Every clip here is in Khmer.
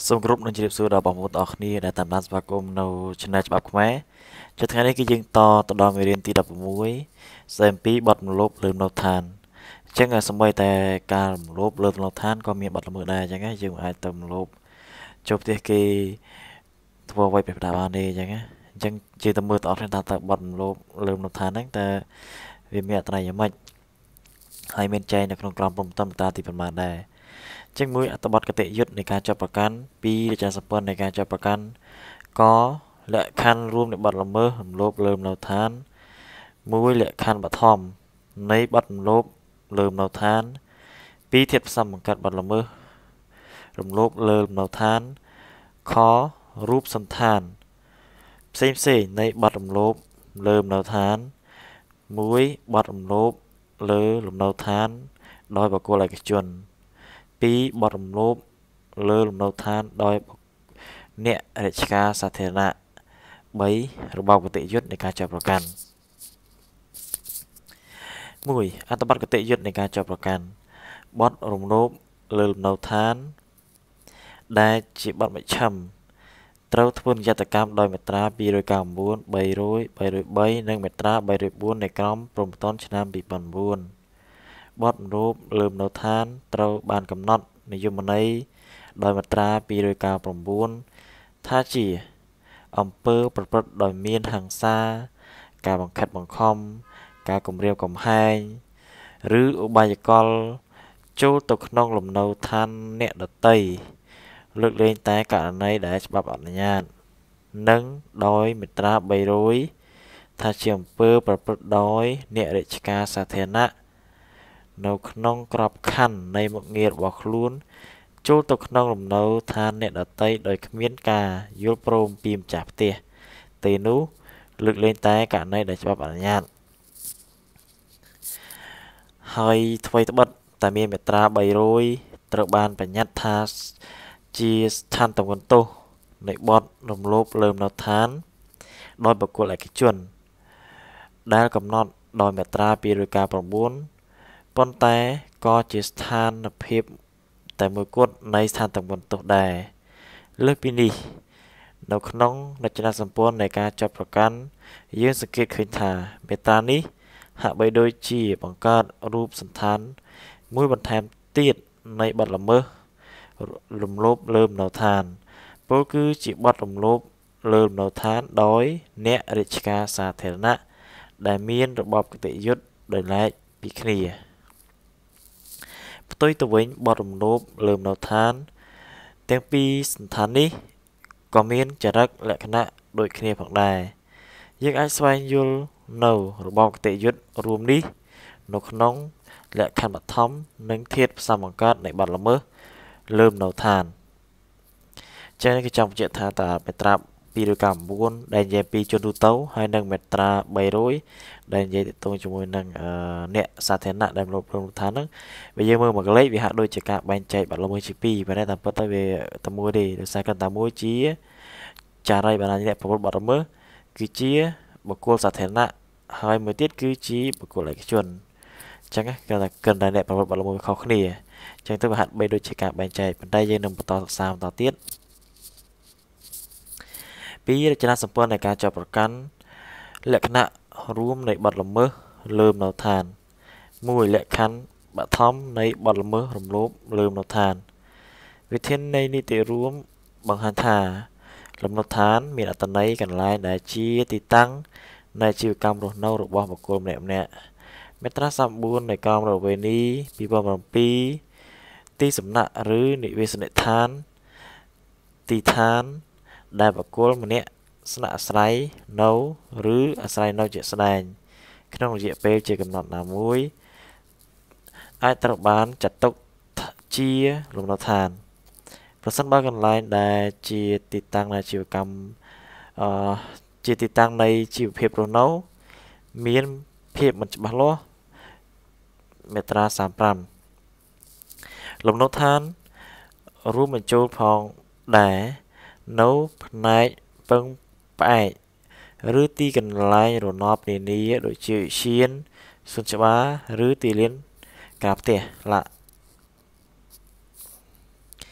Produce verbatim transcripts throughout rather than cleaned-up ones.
សូមគោរពនឹងជម្រាបសួរដល់បងប្អូនទាំងអស់គ្នាដែលតាមដានស្វាគមន៍នៅ Channel ច្បាប់ខ្មែរជាថ្ងៃនេះគឺយើងតទៅដល់មេរៀនទី16ស្ដីអំពីបទរំលោភលើលំនៅឋានអញ្ចឹងសម្បីតែការរំលោភលើលំនៅឋានក៏មានបទល្មើសដែរអញ្ចឹងយើងអាចទៅរំលោភចូលផ្ទះគេធ្វើអ្វីប្រដាបានទេអញ្ចឹងអញ្ចឹងជាទៅមើលតអស់គ្នាថាតើបទរំលោភលើលំនៅឋានហ្នឹងតើវាមានអត្ថន័យយ៉ាងម៉េចហើយមានចែងនៅក្នុងក្រមព្រំប្រទានទីប៉ុន្មានដែរចឹងមួយអត្ថបទគតិយុត្តនៃការចាប់ប្រកាន់ពីររចនាសម្ព័ន្ធនៃការចាប់ប្រកាន់កលក្ខខណ្ឌរួមនៃបទល្មើសរំលោភលើលំនៅឋានមួយលក្ខខណ្ឌបឋមនៃបទរំលោភលើលំនៅឋានពីរធាតុផ្សំបង្កើតបទល្មើសរំលោភលើលំនៅឋានខរូបសន្តានផ្សេងផ្សេងនៃបទរំលោភលើលំនៅឋានមួយបទរំលោភលើលំនៅឋានដោយបុគ្គលឯកជនពីរបទរំលោភលើលំនៅឋានដោយអ្នករាជការសាធារណៈបីរបបគតិយុត្តនៃការចាប់ប្រកាន់មួយអត្ថបទគតិយុត្តនៃការចាប់ប្រកាន់បទរំលោភលើលំនៅឋានដែលជាបទមជ្ឈិមត្រូវធ្វើនិយត្តកម្មដោយមាត្រាពីររយ九mươi chín 300 303និងមាត្រាបីរយបួននៃក្រមព្រហ្មទណ្ឌឆ្នាំពីរពាន់៩បទរំលោភលើលំនៅឋានត្រូវបានកំណត់និយមន័យដោយមាត្រាពីររយ九mươi chínថាជាអំពើប្រព្រឹត្តដោយមានហិង្សាការបង្ខិតបង្ខំការគំរាមកំហែងឬឧបាយកលចូលទៅក្នុងលំនៅឋានអ្នកដទៃលើកលែងតែករណីដែលច្បាប់អនុញ្ញាតនិងដោយមាត្រាបីរយថាជាអំពើប្រព្រឹត្តដោយអ្នករាជការសាធារណៈនៅក្នុងក្របខ័ណ្ឌនៃមុខងាររបស់ខ្លួនចូលទៅក្នុងលំនៅឋានអ្នកដទៃដោយគ្មានការយល់ព្រមពីម្ចាស់ផ្ទះទេនោះលើកលែងតែករណីដែលច្បាប់អនុញ្ញាតហើយថ្មីត្បិតតែមានមាត្រាបីរយត្រូវបានបញ្ញត្តិថាជាស្ថានទម្ងន់ទោសនៃបទរំលោភលើលំនៅឋានដោយបុគ្គលឯកជនដែលកំណត់ដោយមាត្រាពីររយ九mươi chínប៉ុន្តែក៏ជាស្ថានភាពតែមួយគត់នៃស្ថានទម្ងន់ទោសដែរលើសពីនេះនៅក្នុងរចនាសម្ព័ន្ធនៃការចាប់ប្រកាន់យើងសង្កេតឃើញថាមាត្រានេះហាក់បីដូចជាបង្កើតរូបសន្តានមួយបន្ថែមទៀតនៃបទល្មើសរំលោភលើលំនៅឋានពោលគឺជាបទរំលោភលើលំនៅឋានដោយអ្នករាជការសាធារណៈដែលមានរបបគតិយុត្តដោយឡែកពីគ្នាផ្ទុយទៅវិញបទរំលោភលើលំនៅឋានទាំងពីរសន្តាននេះក៏មានចរិតលក្ខណៈដូចគ្នាផងដែរយើងអាចស្វែងយល់នៅរបបគតិយុត្តរួមនេះនៅក្នុងលក្ខខណ្ឌបឋមនិងធាតុផ្សំបង្កើតនៃបទល្មើសលើលំនៅឋានចឹងគេចង់បញ្ជាក់ថាតើមាត្រាពីររយ九mươi chínដែលនិយាយពីជនទូទៅហើយនិងមាត្រាបីរយដែលនិយាយទាក់ទងជាមួយនឹងអ្នកសាធារណៈដែលរំលោភលើលំនៅឋានហ្នឹងបើយើងមើលមកលេខវាហាក់ដូចជាការបែងចែកបទល្មើសជាពីរប៉ុន្តែតាមពិតទៅវាតែមួយទេដោយសារគាត់តែមួយជាចារីបណ្ដាញអ្នកប្រមូលបទល្មើសគឺជាបុគ្គលសាធារណៈហើយមួយទៀតគឺជាបុគ្គលឯកជនអញ្ចឹងគាត់ថាគិតតែអ្នកប្រមូលបទល្មើសខុសគ្នាអញ្ចឹងទៅវាហាក់បីដូចជាការបែងចែកប៉ុន្តែយើងនឹងបន្តសិក្សាបន្តទៀតពីរចនាសម្ព័ន្ធនៃការចាប់ប្រកាន់លក្ខណៈរួមនៃបទល្មើសលើលំនៅឋានមួយលក្ខខណ្ឌបឋមនៃបទល្មើសរំលោភលើលំនៅឋានវិធាននៃនីតិរួមបង្ហាញថាលំនៅឋានមានអត្ថន័យកន្លែងដែលជាទីតាំងនៃអាជីវកម្មរស់នៅរបស់បុគ្គលម្នាក់ម្នាក់មាត្រាសាមបួននៃក្រមរដ្ឋវិន័យពីរពាន់ប្រាំពីរទីសំណាក់ឬនិវេសនដ្ឋានទីឋានដែលបុគ្គលម្នាក់ស្នាក់អាស្រ័យនៅឬអាស្រ័យនៅជាក់ស្ដែងក្នុងរយៈពេលជាកំណត់ណាមួយអាចត្រូវបានចាត់ទុកជាលំនៅឋានប្រសិនបើកន្លែងដែលជាទីតាំងនៃអាជីវកម្មអឺជាទីតាំងនៃជីវភាពរស់នៅមានភាពមិនច្បាស់លាស់មាត្រាសាមប្រាំលំនៅឋានរួមបញ្ចូលផងដែរនៅផ្នែកពឹងផ្អែកឬទីកន្លែងរណបនានាដូចជាឧទ្យានសួនច្បារឬទីលានការផ្ទះឡា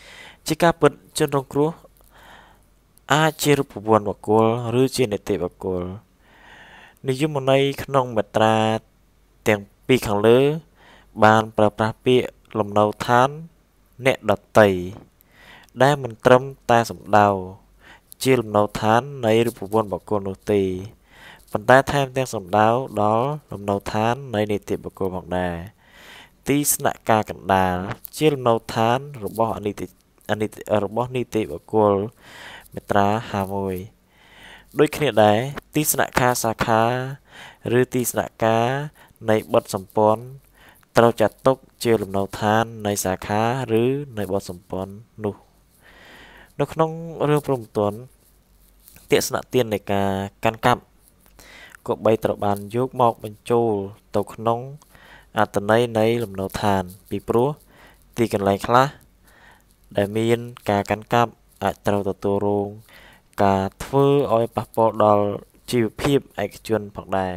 ជាការពិតជនរងគ្រោះអាចជារូបវន្តបុគ្គលឬជានីតិបុគ្គលនិយមន័យក្នុងមាត្រាទាំងពីរខាងលើបានប្រើប្រាស់ពាក្យលំនៅឋានអ្នកដតីដែលមិនត្រឹមតែសំដៅជាលំនៅឋាននៃរូបវន្តបុគ្គលនោះទេប៉ុន្តែថែមទាំងសំដៅដល់លំនៅឋាននៃនីតិបុគ្គលផងដែរទីស្នាក់ការកណ្ដាលជាលំនៅឋានរបស់អនីតិអនីតិរបស់នីតិបុគ្គលមាត្រាហាmươiដូចគ្នាដែរទីស្នាក់ការសាខាឬទីស្នាក់ការនៃបទសម្ព័ន្ធត្រូវចាត់ទុកជាលំនៅឋាននៃសាខាឬនៃបទសម្ព័ន្ធនោះនៅក្នុងរឿងព្រហ្មទណ្ឌទស្សនៈទាននៃការកាន់កាប់ក៏បីត្រូវបានយកមកបញ្ចូលទៅក្នុងអត្ថន័យនៃលំនៅឋានពីព្រោះទីកន្លែងខ្លះដែលមានការកាន់កាប់អាចត្រូវទទួលរងការធ្វើឲ្យប៉ះពាល់ដល់ជីវភាពឯកជនផងដែរ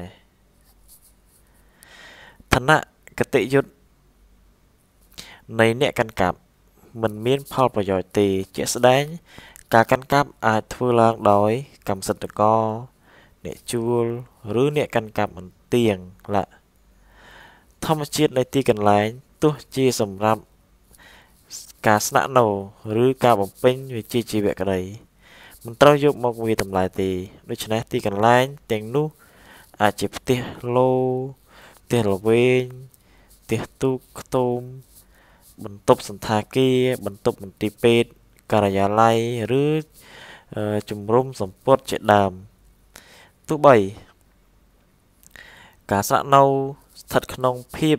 ឋានៈគតិយុត្តនៃអ្នកកាន់កាប់មិនមានផលប្រយោជន៍ទេជាក់ស្ដែងការកាន់កាប់អាចធ្វើឡើងដោយកម្មសិទ្ធិករអ្នកជួលឬអ្នកកាន់កាប់មិនទៀងឡាធម្មជាតិនៃទីកន្លែងទោះជាសម្រាប់ការស្នាក់នៅឬការបំពេញវិជ្ជាជីវៈក្តីមិនត្រូវយកមកវាតម្លៃទេដូច្នេះទីកន្លែងទាំងនោះអាចជាផ្ទះឡូផ្ទះល្វែងផ្ទះទូកខ្ទមបន្ទប់សន្តាគារបន្ទប់មន្ទីរពេទ្យការិយាល័យឬជំរំសម្ពត់ជាដើមទោះបីការស្នាក់នៅស្ថិតក្នុងភាព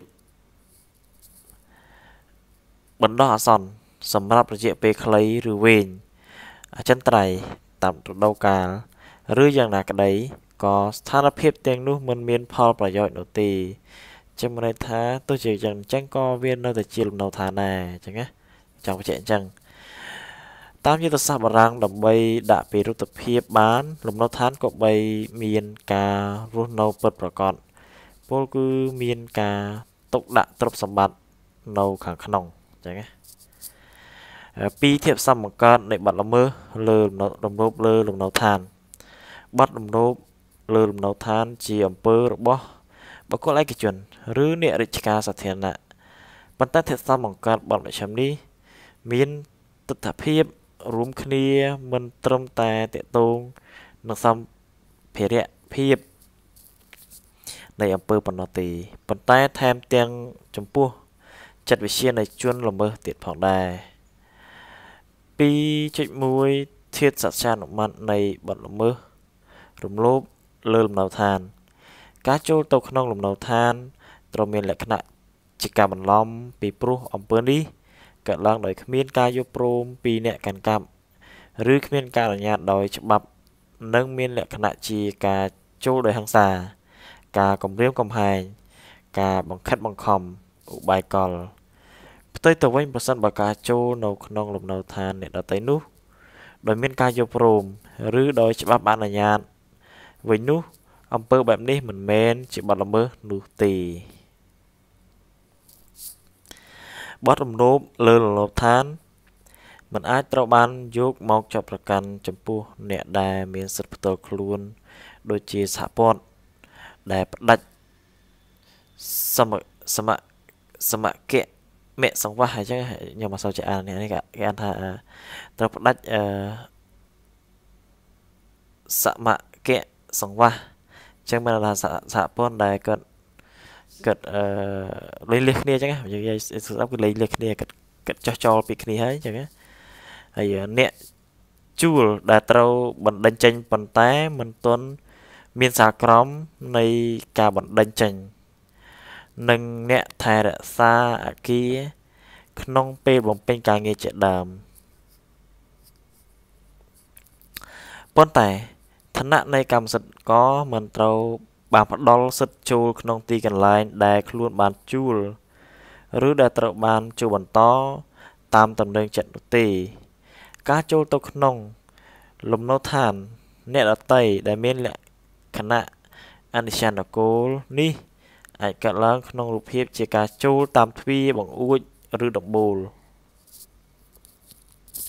បណ្ដោះអាសន្នសម្រាប់រយៈពេលខ្លីឬវែងអចិន្ត្រៃយ៍តាមរដូវកាលឬយ៉ាងណាក្តីក៏ស្ថានភាពទាំងនោះមិនមានផលប្រយោជន៍នោះទេចាំន័យថាទោះជាយ៉ាងអញ្ចឹងក៏វានៅតែជាលំនៅឋានដែរអញ្ចឹងណាចង់បញ្ជាក់អញ្ចឹងតាមយុទ្ធសាស្ត្របារាំងដើម្បីដាក់ពីរដ្ឋភាពបានលំនៅឋានក៏បីមានការរស់នៅពិតប្រាកដពលគឺមានការទុកដាក់ទ្រព្យសម្បត្តិនៅខាងក្នុងអញ្ចឹងណាពីធៀបសំបង្កើតនៃបទល្មើសលើរំលោភលើលំនៅឋានបទរំលោភលើលំនៅឋានជាអំពើរបស់បុគ្គលឯកជនឬអ្នករាជការសាធារណៈប៉ុន្តែធៀបសំបង្កើតបទមជ្ឈិមនេះមានទិដ្ឋភាពរួមគ្នាមិនត្រឹមតែតកតងនឹងសម្ភារៈភាពនៃអំពើប៉ុណ្ណោះទេប៉ុន្តែថែមទាំងចំពោះចិត្តវិទ្យានៃជនល្មើសទៀតផងដែរ ពីរចុចមួយ ធាតុសច្ចានុម័តនៃបទល្មើសរំលោភលើលំនៅឋានការចូលទៅក្នុងលំនៅឋានត្រូវមានលក្ខណៈជាការបន្លំពីព្រោះអំពើនេះកើតឡើងដោយគ្មានការយល់ព្រមពីអ្នកកាន់កាប់ឬគ្មានការអនុញ្ញាតដោយច្បាប់និងមានលក្ខណៈជាការចូលដោយហិង្សាការគំរាមកំហែងការបង្ខិតបង្ខំឧបាយកលផ្ទុយទៅវិញប្រសិនបើការចូលនៅក្នុងលំនៅឋានអ្នកដទៃនោះដោយមានការយល់ព្រមឬដោយច្បាប់អនុញ្ញាតវិញនោះអំពើបែបនេះមិនមែនជាបទល្មើសនោះទេបទរំលោភលើលំនៅឋានមិនអាចត្រូវបានយកមកចាប់ប្រកាន់ចំពោះអ្នកដែលមានសិទ្ធិផ្ទាល់ខ្លួនដូចជាសហព័ន្ធដែលផ្ដាច់សមសមសមគៈមគ្គសង្វាសអញ្ចឹងខ្ញុំមកសូវជាអាននេះគេអានថាត្រូវផ្ដាច់អឺសមគៈសង្វាសអញ្ចឹងមានថាសហព័ន្ធដែលគាត់គាត់អឺលេងលះគ្នាអញ្ចឹងនិយាយស្ដាប់គឺលេងលះគ្នាគាត់គាត់ចោះចោលពីគ្នាហើយអញ្ចឹងហើយអ្នកជួលដែលត្រូវបណ្ដេញចេញប៉ុន្តែមិនទាន់មានសារក្រមនៃការបណ្ដេញចេញនិងអ្នកថែរក្សាអគារក្នុងពេលបំពេញការងារជាដើមប៉ុន្តែឋានៈនៃកម្មសិទ្ធិក៏មិនត្រូវបានផ្ដល់សិទ្ធិចូលក្នុងទីកន្លែងដែលខ្លួនបានជួលឬដែលត្រូវបានជួលបន្តតាមតំណែងចិត្តនោះទេការចូលទៅក្នុងលំនៅឋានអ្នកដទៃដែលមានលក្ខណៈអនិច្ចំនគលនេះអាចកើតឡើងក្នុងរូបភាពជាការចូលតាមទ្វារបង្អួចឬដំបូល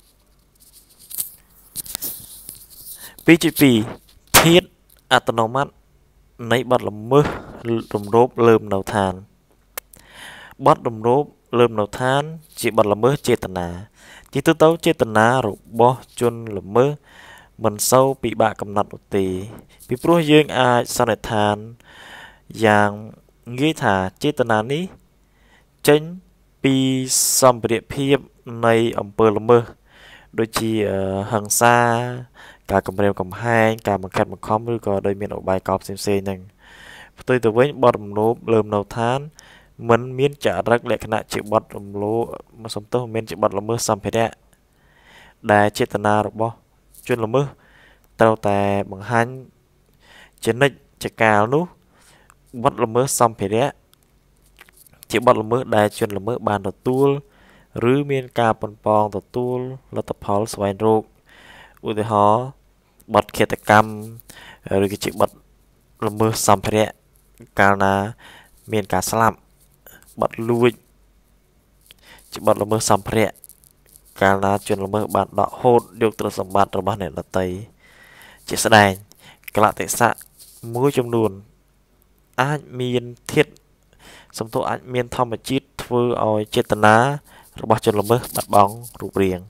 ពីរ ពីរ ធាតុអត្តនោម័តនៃបទល្មើសរំលោភលើមនៅឋានបទរំលោភលើមនៅឋានជាបទល្មើសចេតនាជាទូទៅចេតនារបស់ជនល្មើសមិនសូវពិបាកកំណត់នោះទេពីព្រោះយើងអាចសន្និដ្ឋានយ៉ាងងាយថាចេតនានេះចេញពីសម្ភារភាពនៃអំពើល្មើសដូចជាហិង្សាការគំរាមកំហែងការបង្ខិតបង្ខំឬក៏ដោយមានឧបាយកលផ្សេងៗហ្នឹងផ្ទុយទៅវិញបទរំលោភលើមនៅឋានមិនមានចរិតលក្ខណៈជាបទរំលោភមកសំទោសមិនមែនជាបទល្មើសសម្ភារៈដែលចេតនារបស់ជនល្មើសត្រូវតែបង្ហាញជានិច្ចជាកាលនោះបទល្មើសសម្ភារៈជាបទល្មើសដែលជនល្មើសបានទទួលឬមានការប៉ុនប៉ងទទួលលទ្ធផលស្វែងរកឧទាហរណ៍បទឃាតកម្មឬក៏ជាបទល្មើសសម្ភារៈកាលណាមានការស្លាប់បទលួចជាបទល្មើសសម្ភារៈកាលណាជនល្មើសបានដកហូតយកទ្រព្យសម្បត្តិរបស់អ្នកដទៃជាស្ដែងកលៈទេសៈមួយចំនួនអាចមានធាតុសំទោសអាចមានធម្មជាតិធ្វើឲ្យចេតនារបស់ជនល្មើសបាត់បង់រូបរាង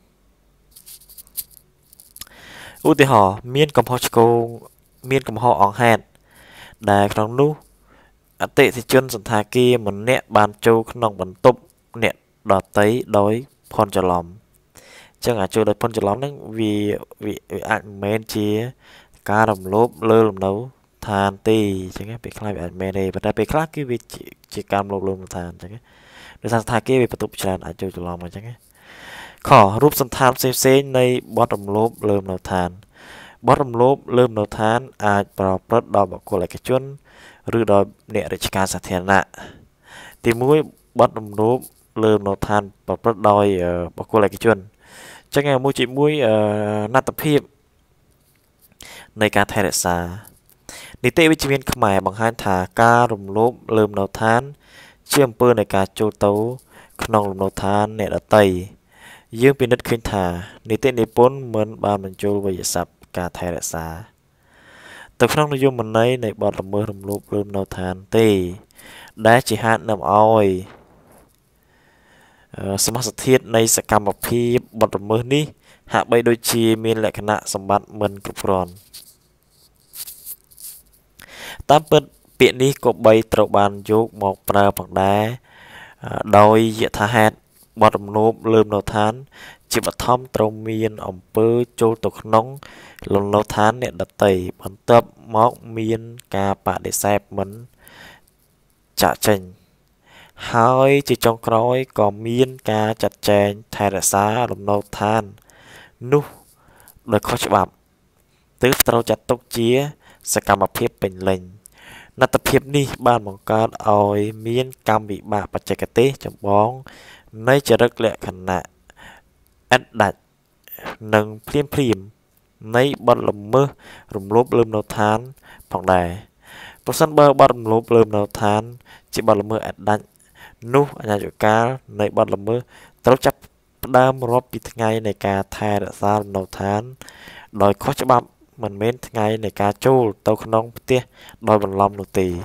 ឧទាហរណ៍មានកំហុសឆ្គងមានកំហុសអង្ហេតុដែលក្នុងនោះអតិថិជនសន្តាគារម្នាក់បានចូលក្នុងបន្ទប់អ្នកដទៃដោយភ័ន្តច្រឡំអញ្ចឹងអាចចូលដោយភ័ន្តច្រឡំហ្នឹងវាវាអាចមិនមែនជាការរំលោភលើលំនៅឋានទេអញ្ចឹងពេលខ្លះវាអាចមែនទេប៉ុន្តែពេលខ្លះគឺវាជាការរំលោភលើលំនៅឋានអញ្ចឹងដោយសារសន្តាគារវាបន្ទប់ច្រើនអាចចូលច្រឡំអញ្ចឹងខរូបសន្តានផ្សេងៗនៃបទរំលោភលើលំនៅឋានបទរំលោភលើលំនៅឋានអាចប្រព្រឹត្តដោយបុគ្គលឯកជនឬដោយអ្នករាជការសាធារណៈទីមួយបទរំលោភលើលំនៅឋានប្រព្រឹត្តដោយបុគ្គលឯកជនអញ្ចឹងមួយជាមួយណត្តភាពនៃការថែរក្សានីតិវិទ្យាខ្មែរបង្ហាញថាការរំលោភលើលំនៅឋានជាអំពើនៃការចូលទៅក្នុងលំនៅឋានអ្នកដទៃយើងពិនិត្យឃើញថានីតិនិពន្ធមិនបានបញ្ចូលវិយស័ព្ទការថែរក្សាទៅក្នុងនយោបាយន័យនៃបទល្មើសរំលោភលើលំនៅឋានទេដែលជាហេតុនាំឲ្យសមាសធាតុនៃសកម្មភាពបទល្មើសនេះហាក់បីដូចជាមានលក្ខណៈសម្បត្តិមិនគ្រប់គ្រាន់តាមពិតពាក្យនេះក៏បីត្រូវបានយកមកប្រើផងដែរដោយយថាហេតុបទរំលោភលើលំនៅឋានជាបឋមត្រូវមានអំពើចូលទៅក្នុងលំនៅឋានអ្នកដទៃបន្ទាប់មកមានការបដិសេធមិនចាក់ចេញហើយជាចុងក្រោយក៏មានការចាត់ចែងថែរក្សាលំនៅឋាននោះដោយខុសច្បាប់ទើបត្រូវចាត់ទុកជាសកម្មភាពពេញលេញណត្តភាពនេះបានបង្កើតឲ្យមានកម្មវិបាកបច្ចេកទេសចម្បងនៃចរិតលក្ខណៈឥតដាច់និងភ្លាមភ្លាមនៃបទល្មើសរំលោភលើលំនៅឋានផងដែរប្រសិនបើបទរំលោភលើលំនៅឋានជាបទល្មើសឥតដាច់នោះអាជ្ញាធរកាលនៃបទល្មើសត្រូវចាប់ផ្ដើមរាប់ពីថ្ងៃនៃការថែរក្សាលំនៅឋានដោយខុសច្បាប់មិនមែនថ្ងៃនៃការចូលទៅក្នុងផ្ទះដោយបន្លំនោះទេ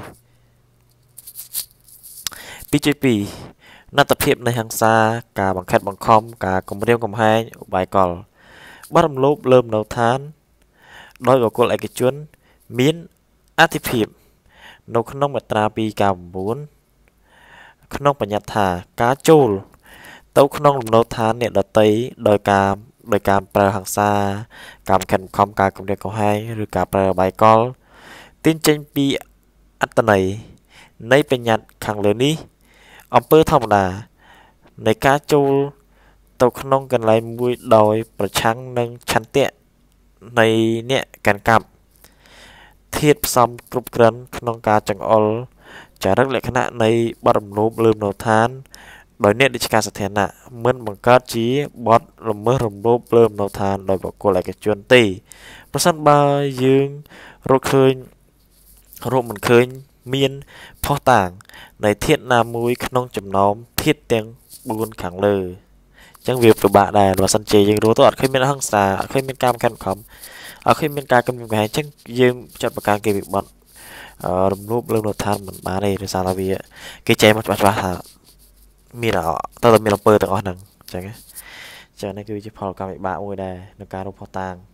ពីរ ពីរណត្តភាពនៃហិង្សាការបង្ខិតបង្ខំការគំរាមកំហែងឧបាយកលបទរំលោភលើលំនៅឋានដោយបុគ្គលឯកជនមានអធិភាពនៅក្នុងមាត្រាពីរការ ៩ក្នុងបញ្ញត្តិថាការចូលទៅក្នុងលំនៅឋានអ្នកដទៃដោយការដោយការប្រើហិង្សាការបង្ខិតបង្ខំការគំរាមកំហែងឬការប្រើឧបាយកលទាញចេញពីអត្ថន័យនៃបញ្ញត្តិខាងលើនេះអំពើធម្មតានៃការចូលទៅក្នុងកន្លែងមួយដោយប្រឆាំងនឹងឆន្ទៈនៃអ្នកកាន់កាប់ធាតុផ្សំគ្រប់គ្រាន់ក្នុងការចង្អុលចរិតលក្ខណៈនៃបទរំលោភលើលំនៅឋានដោយអ្នករាជការសាធារណៈមិនបង្កើតជាបទល្មើសរំលោភលើលំនៅឋានដោយបុគ្គលឯកជនទេប្រសិនបើយើងរកឃើញរកមិនឃើញមានផុសតាងនៃធាតុណាមួយក្នុងចំណោមធាតុទាំងបួនខាងលើអញ្ចឹងវាពិបាកដែរបើសិនជាយើងរកទៅអត់ឃើញមានហិង្សាអត់ឃើញមានការបង្ខំបង្ខំ ở khiមានការគំរាមកំហែងអញ្ចឹងយើងចាត់បង្ការគេវិបត្តិរំលោភលើមូលដ្ឋានមិនបានទេដោយសារតែវាគេចែកមកច្បាស់ច្បាស់ថាមានតើតើមានអំពើទាំងអស់ហ្នឹងអញ្ចឹងណាចឹងនេះគឺជាផលកម្មវិបាកមួយដែរក្នុងការរកផុសតាង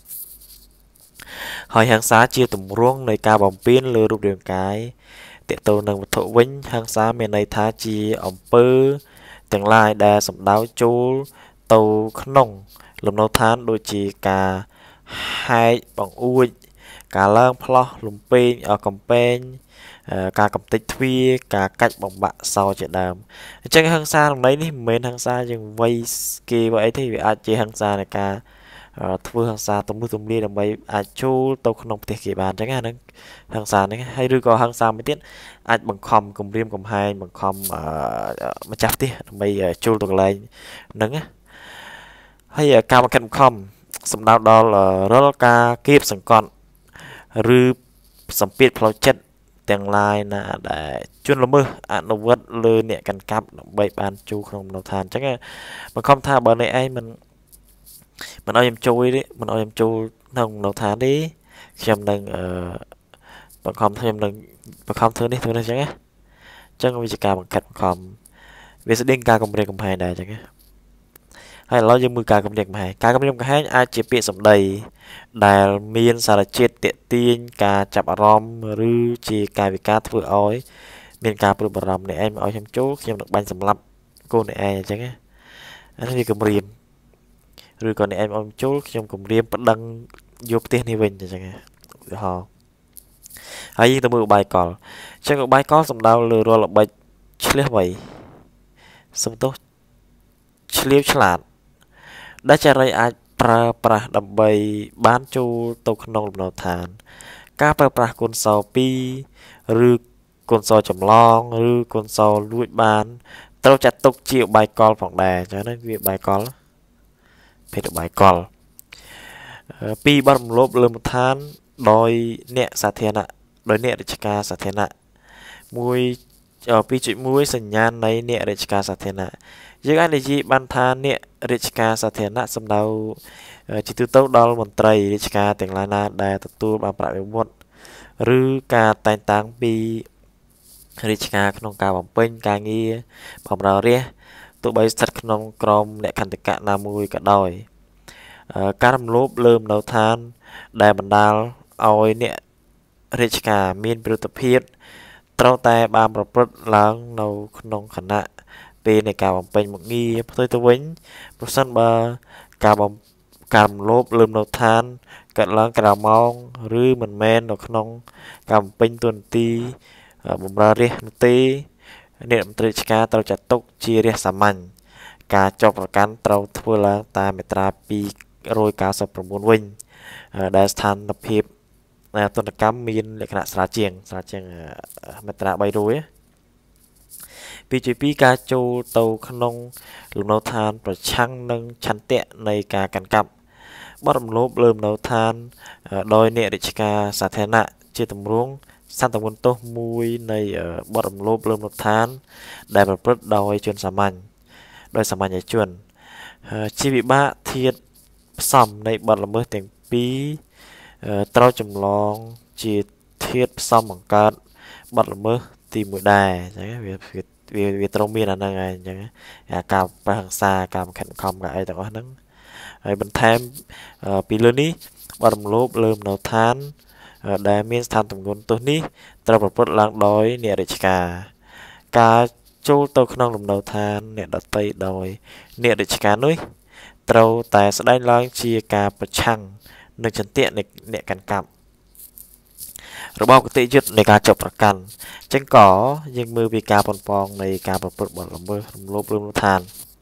ហើយហិង្សាជាទម្រង់នៃការបំពានលើរូបរាងកាយទាក់ទងនឹងវត្ថុវិញហិង្សាមានន័យថាជាអំពើទាំងឡាយដែលសំដៅចូលទៅក្នុងលំនៅឋានដូចជាការហែកបង្អួចការឡើងផ្លោះលំពេងអកំពែងការកំទេចទ្វារការកាច់បំបាក់សោជាដើមអញ្ចឹងហិង្សាក្នុងន័យនេះមិនមែនហិង្សាយើងវាយគេវាអីទេវាអាចជាហិង្សានៃការធ្វើហិង្សាទំនួលទំលាយដើម្បីអាចចូលទៅក្នុងប្រទេសគេបានអញ្ចឹងហ្នឹងហិង្សាហ្នឹងហើយឬក៏ហិង្សាមួយទៀតអាចបង្ខំគំរាមកំហែងបង្ខំម្ចាស់ផ្ទះដើម្បីចូលទៅកន្លែងហ្នឹងណាហើយការបង្ខិតបង្ខំសំដៅដល់រាល់ការគៀបសង្កត់ឬសម្ពាធផ្លូវចិត្តទាំងឡាយណាដែលជនល្មើសអនុវត្តលើអ្នកកាន់កាប់ដើម្បីបានចូលក្នុងមនោដ្ឋានអញ្ចឹងបង្ខំថាបើអ្នកឯងមិនមិនឲ្យខ្ញុំជួយទេមិនឲ្យខ្ញុំចូលក្នុងមនោដ្ឋានទេខ្ញុំនឹងអឺបង្ខំខ្ញុំនឹងបង្ខំធ្វើនេះធ្វើនេះអញ្ចឹងណាអញ្ចឹងវាជាការបង្ខិតបង្ខំវាស្តីងការគំរាមកំហែងដែរអញ្ចឹងណាហើយឥឡូវយើងមើលការគំរាមកំហែងការគំរាមកំហែងអាចជាពាក្យសម្ដីដែលមានសារជាតិទាក់ទាញការចាប់អារម្មណ៍ឬជាកាយវិការធ្វើឲ្យមានការព្រួយបារម្ភអ្នកឯងមកឲ្យខ្ញុំចូលខ្ញុំនឹងបាញ់សម្លាប់កូនអ្នកឯងអញ្ចឹងណាអានេះវាគំរាមឬក៏អ្នកឯងមកចូលខ្ញុំគំរាមប្តឹងយកផ្ទះនេះវិញអញ្ចឹងណាឧទាហរណ៍ហើយយើងទៅមើលឧបាយកលអញ្ចឹងឧបាយកលសំដៅលើរាល់ល្បិចឆ្លៀសវៃសំទោសឆ្លៀវឆ្លាតដែលចរិយាអាចប្រើប្រាស់ដើម្បីបានចូលទៅក្នុងលំនៅឋានការប្រើប្រាស់គុណសោពីរឬគុណសោចម្លងឬគុណសោលួចបានត្រូវចាត់ទុកជាឧបាយកលផងដែរអញ្ចឹងណាវាឧបាយកលភេទឧបាយកលពីបទរំលោភលើមូលដ្ឋានដោយអ្នកសាធារណៈដោយអ្នករាជការសាធារណៈមួយ ពីរจุดមួយ សញ្ញាណនៃអ្នករាជការសាធារណៈយើងអាចនិយាយបានថាអ្នករាជការសាធារណៈសំដៅជាទូទៅដល់មន្ត្រីរាជការទាំងឡាយណាដែលទទួលបានប្រាក់បៀវត្សឬការតែងតាំងពីរាជការក្នុងការបំពេញការងារបម្រើរាជទោះបីស្ថិតក្នុងក្រមលក្ខន្តិកៈណាមួយក៏ដោយការរំលោភលើមនោដ្ឋានដែលបណ្ដាលឲ្យអ្នករាជការមានវិរុទ្ធភាពត្រូវតែបានប្រព្រឹត្តឡើងនៅក្នុងគណៈពេលនៃការបំពេញមុខងារផ្ទុយទៅវិញប្រសិនបើការបំការរំលោភលើមនោដ្ឋានកើតឡើងក្រៅម៉ោងឬមិនមែននៅក្នុងការបំពេញតួនាទីបម្រើរាជនោះទេអ្នកមន្ត្រីរាជការត្រូវចាត់ទុកជារាជសាមញ្ញការចោទប្រកាន់ត្រូវធ្វើឡើងតាមមាត្រាពីររយកាសិបប្រាំបួនវិញដែលស្ថានភាពទណ្ឌកម្មមានលក្ខណៈស្រាលជាងស្រាលជាងមាត្រាបីរយពីជាពីការចូលទៅក្នុងលំនៅឋានប្រឆាំងនឹងឆន្ទៈនៃការកាន់កាប់បទរំលោភលើលំនៅឋានដោយអ្នករាជការសាធារណៈជាទម្រង់សន្តិវន្តទោសមួយនៃបទរំលោភលើលំនៅឋានដែលប្រព្រឹត្តដោយជនសាមញ្ញដោយសាមញ្ញជនជាវិបាកធាតុផ្សំនៃបទល្មើសទាំងពីរត្រូវចម្លងជាធាតុផ្សំបង្កើតបទល្មើសទីមួយដែរអញ្ចឹងវាវាវាត្រូវមានអាហ្នឹងហើយអញ្ចឹងការប្រហិង្សាការបង្ខិតបង្ខំការអីទាំងអស់ហ្នឹងហើយបន្ថែមពីលើនេះបទរំលោភលើមនោដ្ឋានដែលមានស្ថានទម្ងន់ទោសនេះត្រូវប្រព្រឹត្តឡើងដោយអ្នករាជការការចូលទៅក្នុងលំនៅឋានអ្នកដទៃដោយអ្នករាជការនោះត្រូវតែស្ដែងឡើងជាការប្រឆាំងនឹងចន្ទៈនៃអ្នកកាន់កាប់របបគតិយុត្តនៃការចាប់ប្រកាន់អញ្ចឹងក៏យើងមើលពីការប៉ុនប៉ងនៃការប្រព្រឹត្តបទល្មើសរំលោភលើមូលដ្ឋាន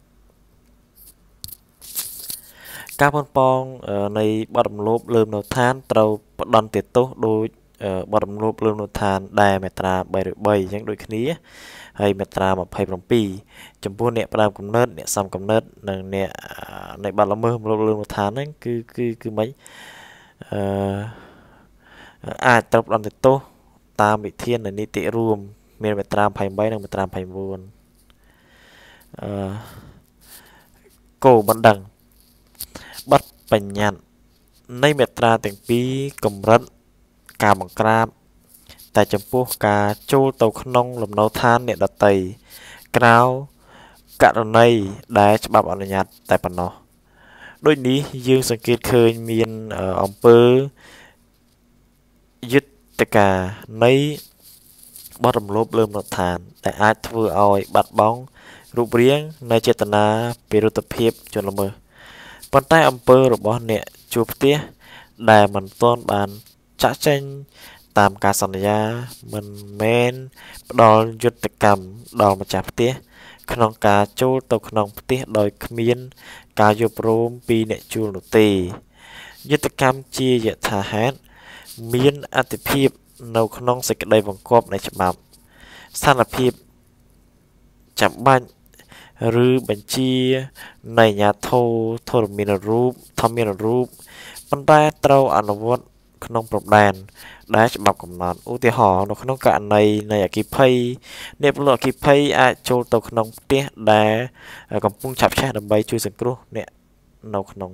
ការប៉ុនប៉ងនៃបទរំលោភលើមូលដ្ឋានត្រូវផ្ដន្ទាទោសដោយបទរំលោភលើមូលដ្ឋានដែលមាត្រាបីរយបីអញ្ចឹងដូចគ្នាហើយមាត្រាម្ភៃប្រាំពីរចំពោះអ្នកផ្ដើមកំណើតអ្នកសំកំណើតនិងអ្នកនៃបទល្មើសរំលោភលើមូលដ្ឋានហ្នឹងគឺគឺគឺមិនអឺអាចត្រូវផ្ដន្ទាទោសតាមវិធាននៃនីតិរួមមានមាត្រាម្ភៃបីនិងមាត្រាម្ភៃបួនអឺគោលបណ្ដឹងបទបញ្ញត្តិនៃមេត្រាទាំងពីរកម្រិតការបង្ក្រាបតែចំពោះការចូលទៅក្នុងលំនៅឋានអ្នកដតីក្រៅករណីដែលច្បាប់អនុញ្ញាតតែប៉ុណ្ណោះដូចនេះយើងសង្កេតឃើញមានអំពើយុត្តិការនៃបទរំលោភលើមូលដ្ឋានដែលអាចធ្វើឲ្យបាត់បង់រូបរាងនៃចេតនាពិរុទ្ធភាពជនល្មើសប៉ុន្តែអំពើរបស់អ្នកជួលផ្ទះដែលមិនទាន់បានចាក់ចែងតាមការសន្យាមិនមែនផ្ដល់យុត្តិកម្មដល់ម្ចាស់ផ្ទះក្នុងការចូលទៅក្នុងផ្ទះដោយគ្មានការយល់ព្រមពីអ្នកជួលនោះទេយុត្តិកម្មជាយថាហេតុមានអត្ថិភាពនៅក្នុងសេចក្តីបង្គាប់នៃច្បាប់ស្ថានភាពចាំបាច់ឬបញ្ជានៃអាជ្ញាធរធរមានរូបធម្មមានរូបប៉ុន្តែត្រូវអនុវត្តក្នុងព្រំដែនដែលច្បាប់កំណត់ឧទាហរណ៍នៅក្នុងករណីនៃអគ្គិភ័យអ្នកពលអគ្គិភ័យអាចចូលទៅក្នុងផ្ទះដែលកំពុងឆាប់ឆេះដើម្បីជួយសង្គ្រោះអ្នកនៅក្នុង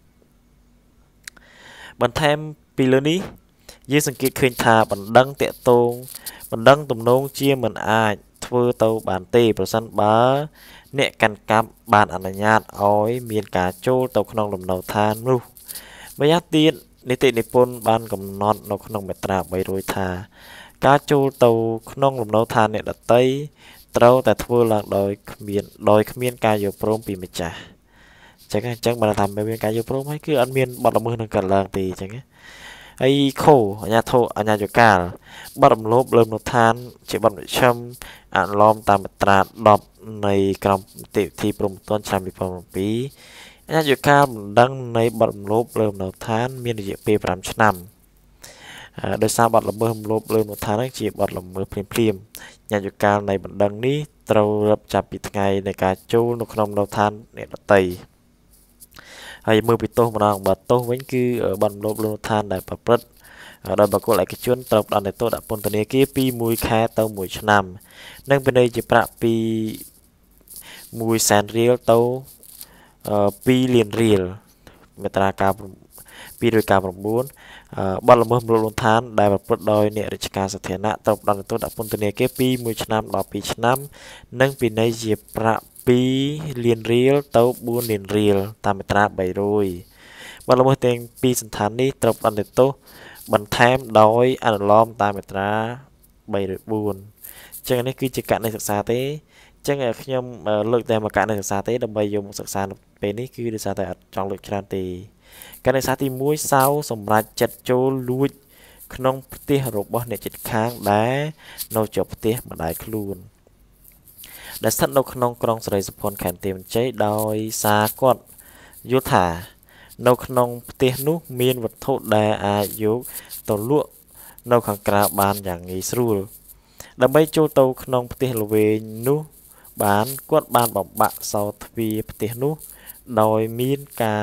បន្ថែមពីលើនេះយើងសង្កេតឃើញថាបណ្ដឹងតាក់ទងបណ្ដឹងទំនងជាមិនអាចធ្វើទៅបានទេប្រសិនបើអ្នកកាន់កាប់បានអនុញ្ញាតឲ្យមានការចូលទៅក្នុងលំនៅឋាននោះម្យ៉ាងទៀតនីតិនិពន្ធបានកំណត់នៅក្នុងមាត្រាបីរយថាការចូលទៅក្នុងលំនៅឋានអ្នកដតីត្រូវតែធ្វើឡើងដោយគ្មានដោយគ្មានការយល់ព្រមពីម្ចាស់អញ្ចឹងអញ្ចឹងបើថាមិនមានការយល់ព្រមហើយគឺអត់មានបទល្មើសនឹងកើតឡើងទេអញ្ចឹងហើយខូអាញាធរអាញាយកាលបទរំលោភលើមូលដ្ឋានជាបទវិឈមអនុលោមតាមមាត្រាដប់នៃក្រមនីតិវិធីព្រហ្មទណ្ឌឆ្នាំពីរពាន់bảyអាញាយកាលបណ្ដឹងនៃបទរំលោភលើមូលដ្ឋានមានរយៈពេលប្រាំឆ្នាំដោយសារបទល្មើសរំលោភលើមូលដ្ឋាននេះជាបទល្មើសភ្លាមភ្លាមអាញាយកាលនៃបណ្ដឹងនេះត្រូវរាប់ចាប់ពីថ្ងៃនៃការចូលនៅក្នុងមូលដ្ឋានអ្នកដតីហើយមើលពីទោសម្ដងបើទោសវិញគឺបទរំលោភលើមូលដ្ឋានដែលប្រព្រឹត្តដោយបុគ្គលឯកជនត្រូវផ្តន្ទាទោសដាក់ពន្ធនាគារពីមួយខែទៅមួយឆ្នាំនិងពិន័យជាប្រាក់ពីមួយសែនរៀលទៅពីរលានរៀលមាត្រាការពីររយការប្រាំបួនបទល្មើសមូលដ្ឋានដែលប្រព្រឹត្តដោយអ្នករាជការសាធារណៈត្រូវផ្តន្ទាទោសដាក់ពន្ធនាគារពីមួយឆ្នាំដល់ពីរឆ្នាំនិងពិន័យជាប្រាក់ពីរលានរៀលទៅបួនលានរៀលតាមមាត្រាបីរយបទល្មើសទាំងពីរសន្តាននេះត្រូវផ្តន្ទាទោសបន្ថែមដោយអនុលោមតាមមាត្រាបីរយបួនអញ្ចឹងនេះគឺជាករណីសិក្សាទេអញ្ចឹងខ្ញុំលើកតែមួយករណីសិក្សាទេដើម្បីយកមកសិក្សានៅពេលនេះគឺដោយសារតែអត់ចង់លើកច្រើនទេករណីសិក្សាទីមួយសៅសម្រាប់ចិត្តចូលលួចក្នុងផ្ទះរបស់អ្នកជិតខាងដែលនៅជាប់ផ្ទះម្ដាយខ្លួនដែលស្ថិតនៅក្នុងក្រុងសេរីសុផុនខេត្តបន្ទាយមានជ័យដោយសារគាត់យល់ថានៅក្នុងផ្ទះនោះមានវត្ថុដែលអាចយកទៅលក់នៅខាងក្រៅបានយ៉ាងងាយស្រួលដើម្បីចូលទៅក្នុងផ្ទះល្វែងនោះបានគាត់បានបំបាក់សោទ្វារផ្ទះនោះដោយមានការ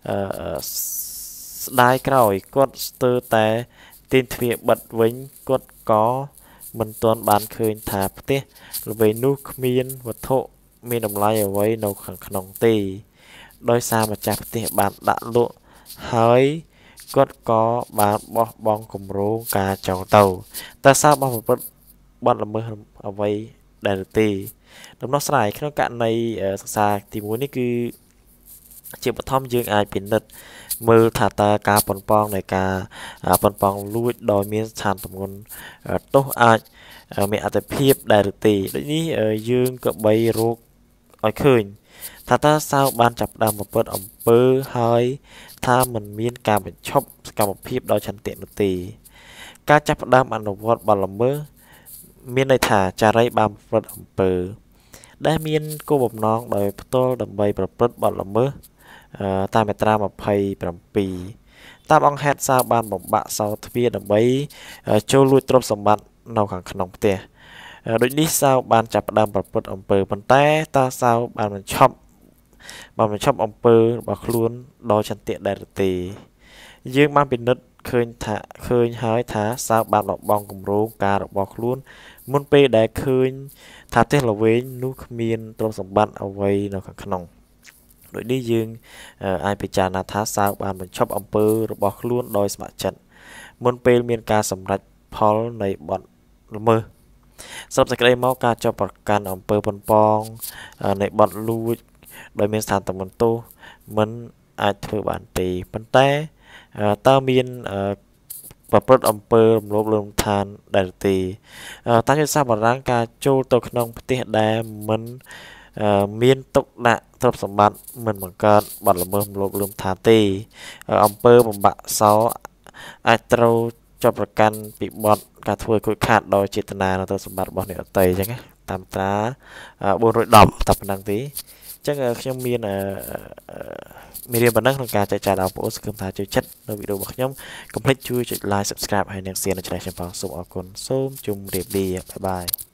ស្ដាយក្រោយគាត់ស្ទើរតែទាញទ្វារបិទវិញគាត់ក៏មិនទាន់បានឃើញថាផ្ទះល្វែងនោះគ្មានវត្ថុមានតម្លៃអ្វីនៅខាងក្នុងទេដោយសារម្ចាស់ផ្ទះបានដាក់លក់ហើយគាត់ក៏បានបោះបង់គម្រោងការចង់ទៅតែសាររបស់ប្រព្រឹត្តបទល្មើសអ្វីដែលទេដំណោះស្រាយក្នុងករណីសិក្សាទីមួយនេះគឺជាបឋមយើងអាចពិនិត្យមើលថាតើការប៉ុនប៉ងនៃការប៉ុនប៉ងលួចដោយមានស្ថានទម្ងន់ទោសអាចមានអត្ថប្រយោជន៍ដែរឬទេដូចនេះយើងក៏បីរកឲ្យឃើញថាតើសៅបានចាប់ផ្ដើមប្រព្រឹត្តអំពើហើយថាមិនមានការបញ្ឈប់សកម្មភាពដោយឆន្ទៈនោះទេការចាប់ផ្ដើមអនុវត្តបទល្មើសមានន័យថាចារីបានប្រព្រឹត្តអំពើដែលមានគោលបំណងដោយផ្ទាល់ដើម្បីប្រព្រឹត្តបទល្មើសតាមមាត្រាម្ភៃប្រាំពីរតាមអង្គហេតុសៅបានបំបាក់សោទ្វារដើម្បីចូលលួចទ្រព្យសម្បត្តិនៅខាងក្នុងផ្ទះដូចនេះសៅបានចាប់ផ្ដើមប្រព្រឹត្តអំពើប៉ុន្តែតើសៅបានបញ្ឈប់បានបញ្ឈប់អំពើរបស់ខ្លួនដោយឆន្ទៈដែរទេយើងបានពិនិត្យឃើញថាឃើញហើយថាសៅបានលបង់គម្រោងការរបស់ខ្លួនមុនពេលដែលឃើញថាផ្ទះល្វែងនោះគ្មានទ្រព្យសម្បត្តិអ្វីនៅខាងក្នុងដោយនេះយើងអាចពិចារណាថាសើបានបញ្ឈប់អំពើរបស់ខ្លួនដោយស្ម័គ្រចិត្តមុនពេលមានការសម្រេចផលនៃបទល្មើសសរុបសេចក្តីមកការចាប់ប្រកាន់អំពើប៉ុនប៉ងនៃបទលួចដោយមានស្ថានភាពទោសមិនអាចធ្វើបានទេប៉ុន្តែតើមានប្រព្រឹត្តអំពើរំលោភលើមឋានដែលទេតាមយុទ្ធសាស្ត្របារាំងការចូលទៅក្នុងផ្ទះដែលមិនមានទុកដាក់ទ្រព្យសម្បត្តិមិនបង្កើតបទល្មើសរំលោភលើមឋានទេអំពើបំបាក់សោអាចត្រូវចាប់ប្រកាន់ពីបទការធ្វើខូចខាតដោយចេតនានៅទ្រព្យសម្បត្តិរបស់អ្នកដទៃអញ្ចឹងណាតាមត្រាbốn trăm mườiតែប៉ុណ្្នឹងទេអញ្ចឹងខ្ញុំមានមេរៀនប៉ុណ្ណឹងក្នុងការចែកចាយដល់បងប្អូនសង្ឃឹមថាចូលចិត្តនៅវីដេអូរបស់ខ្ញុំកុំភ្លេចជួយចុច like subscribe ហើយនិង share នៅ channel ខ្ញុំផងសូមអរគុណសូមជម្រាបលាបាយបាយ